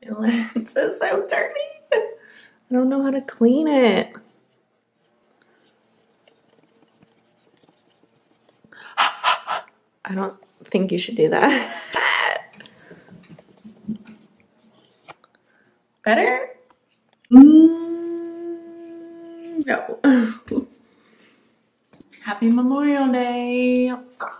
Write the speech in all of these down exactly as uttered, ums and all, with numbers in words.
My lens is so dirty. I don't know how to clean it. I don't think you should do that. Better? Mm, no. Happy Memorial Day.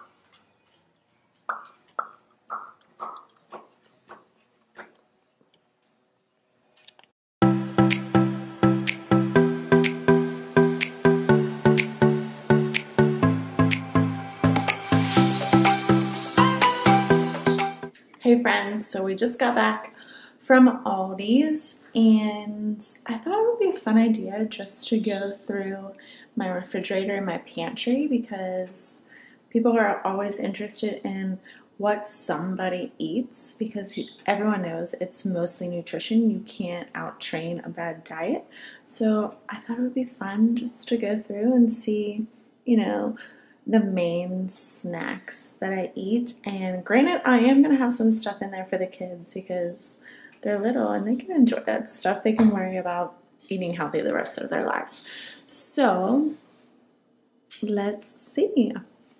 Hey friends, so we just got back from Aldi's and I thought it would be a fun idea just to go through my refrigerator and my pantry because people are always interested in what somebody eats because everyone knows it's mostly nutrition. You can't out-train a bad diet. So I thought it would be fun just to go through and see, you know, the main snacks that I eat. And granted, I am going to have some stuff in there for the kids because they're little and they can enjoy that stuff. They can worry about eating healthy the rest of their lives. So let's see.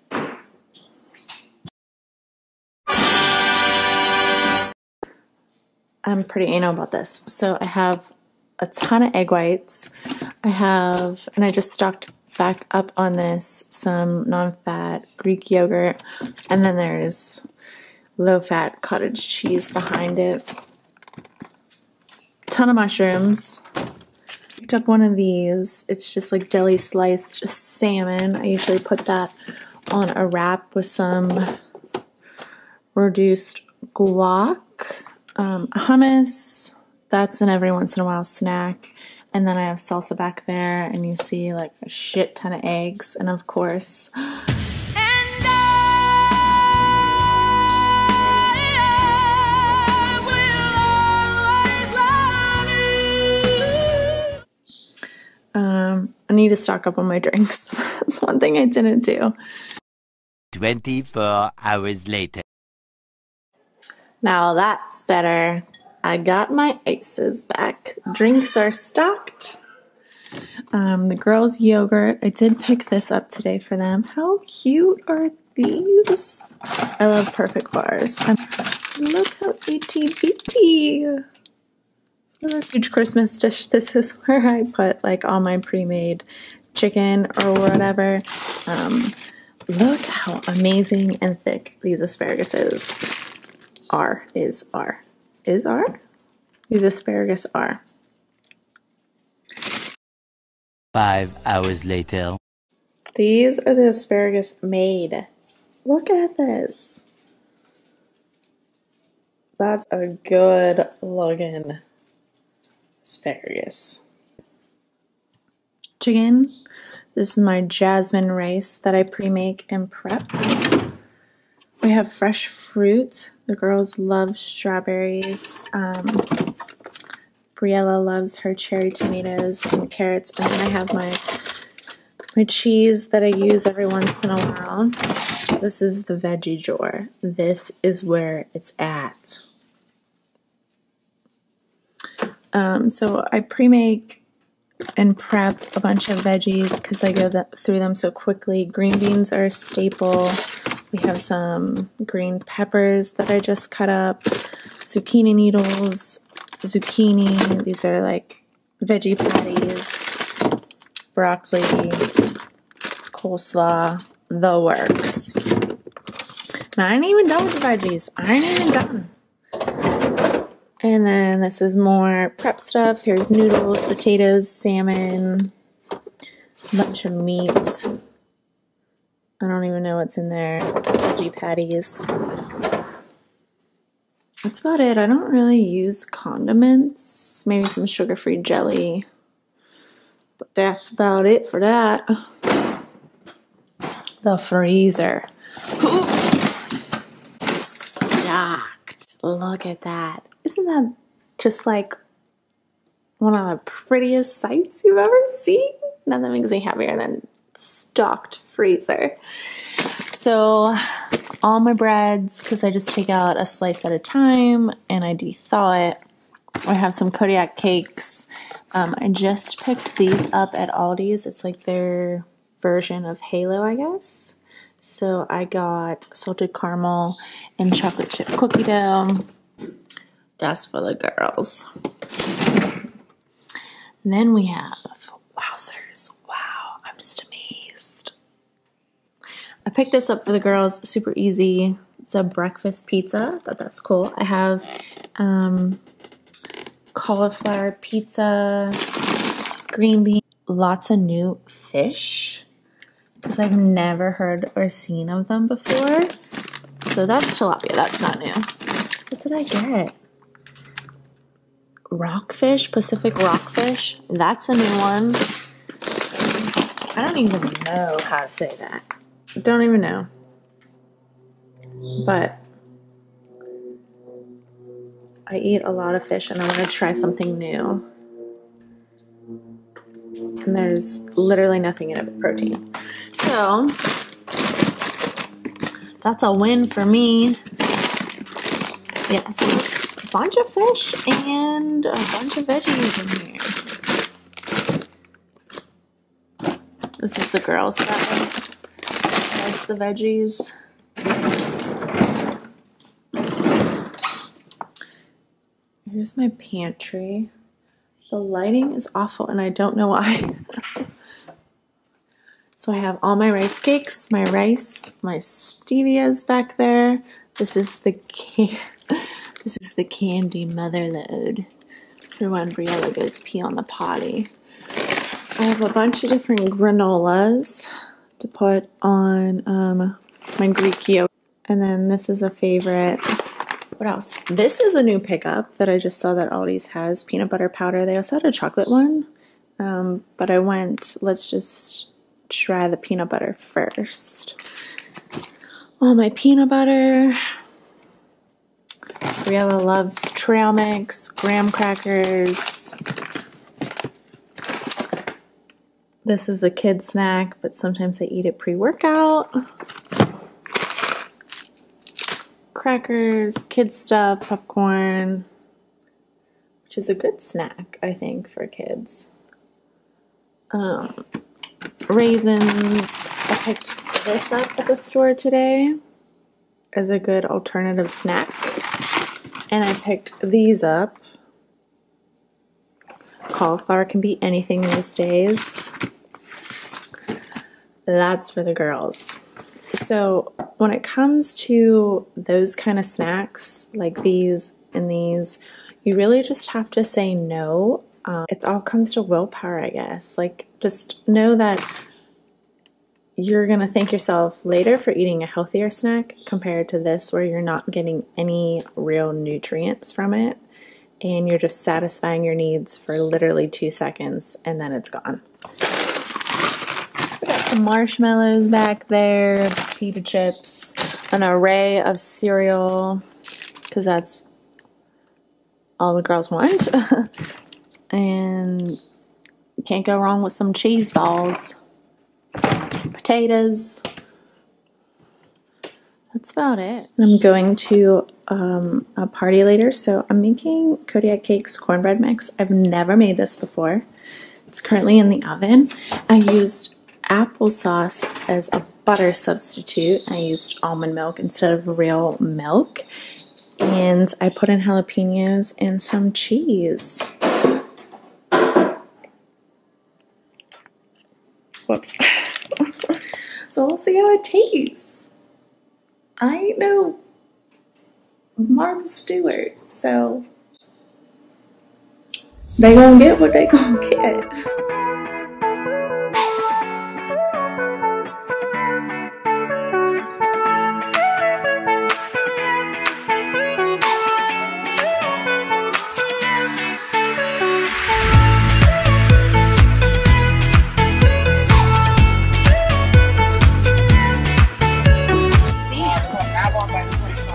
I'm pretty anal about this. So I have a ton of egg whites. I have, and I just stocked back up on this, some non-fat Greek yogurt, and then there's low-fat cottage cheese behind it. Ton of mushrooms. Picked up one of these. It's just like deli sliced salmon. I usually put that on a wrap with some reduced guac. Um, hummus, that's an every once in a while snack. And then I have salsa back there, and you see like a shit ton of eggs, and of course, and I will always love you. Um, I need to stock up on my drinks. That's one thing I didn't do. twenty-four hours later. Now that's better. I got my ices back. Drinks are stocked. Um, the girls' yogurt. I did pick this up today for them. How cute are these? I love Perfect Bars. And look how itty bitty. A huge Christmas dish. This is where I put like all my pre-made chicken or whatever. Um, look how amazing and thick these asparaguses are. Is are. Is are? These asparagus are. Five hours later. These are the asparagus made. Look at this. That's a good looking asparagus. Chicken. This is my jasmine rice that I pre-make and prep. We have fresh fruit. The girls love strawberries. Um, Briella loves her cherry tomatoes and carrots. And then I have my my cheese that I use every once in a while. This is the veggie drawer. This is where it's at. Um, so I pre-make and prep a bunch of veggies because I go th through them so quickly. Green beans are a staple. We have some green peppers that I just cut up, zucchini needles, zucchini. These are like veggie patties, broccoli, coleslaw, the works. And I ain't even done with the veggies. I ain't even done. And then this is more prep stuff. Here's noodles, potatoes, salmon, a bunch of meat. I don't even know what's in there. Veggie patties. That's about it. I don't really use condiments. Maybe some sugar-free jelly. But that's about it for that. The freezer. Stocked. Look at that. Isn't that just like one of the prettiest sights you've ever seen? Nothing makes me happier than stocked freezer. So all my breads, because I just take out a slice at a time and I de-thaw it. We have some Kodiak cakes. Um, I just picked these up at Aldi's. It's like their version of Halo, I guess. So I got salted caramel and chocolate chip cookie dough. That's for the girls. And then we have, wowzers, wow, I'm just amazed. I picked this up for the girls, super easy. It's a breakfast pizza, thought that's cool. I have um, cauliflower pizza, green bean, lots of new fish, because I've never heard or seen of them before. So that's tilapia, that's not new. What did I get? Rockfish, Pacific rockfish. That's a new one. I don't even know how to say that. Don't even know. But I eat a lot of fish and I want to try something new. And there's literally nothing in it but protein. So that's a win for me. Yeah, so bunch of fish and a bunch of veggies in here. This is the girls' side. That's the veggies. Here's my pantry. The lighting is awful and I don't know why. So I have all my rice cakes, my rice, my stevia's back there. This is the can This is the candy mother load for when Briella goes pee on the potty. I have a bunch of different granolas to put on um, my Greek yogurt. And then this is a favorite. What else? This is a new pickup that I just saw that Aldi's has. Peanut butter powder. They also had a chocolate one. Um, but I went, let's just try the peanut butter first. All my peanut butter. Briella loves trail mix, graham crackers. This is a kid snack, but sometimes I eat it pre-workout. Crackers, kid stuff, popcorn, which is a good snack, I think, for kids. Um, raisins. I picked this up at the store today as a good alternative snack. And I picked these up. Cauliflower can be anything these days. That's for the girls. So when it comes to those kind of snacks, like these and these, you really just have to say no. Um, it all comes to willpower, I guess. Like, just know that you're going to thank yourself later for eating a healthier snack compared to this where you're not getting any real nutrients from it and you're just satisfying your needs for literally two seconds and then it's gone. We got some marshmallows back there, pita chips, an array of cereal because that's all the girls want. And you can't go wrong with some cheese balls. Potatoes. That's about it. I'm going to um, a party later, so I'm making Kodiak Cakes cornbread mix. I've never made this before. It's currently in the oven. I used applesauce as a butter substitute. I used almond milk instead of real milk. And I put in jalapenos and some cheese. Whoops. So we'll see how it tastes. I ain't no Martha Stewart, so they gonna get what they gonna get.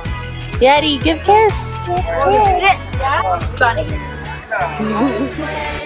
Yeti, give kiss. Yes, that's funny.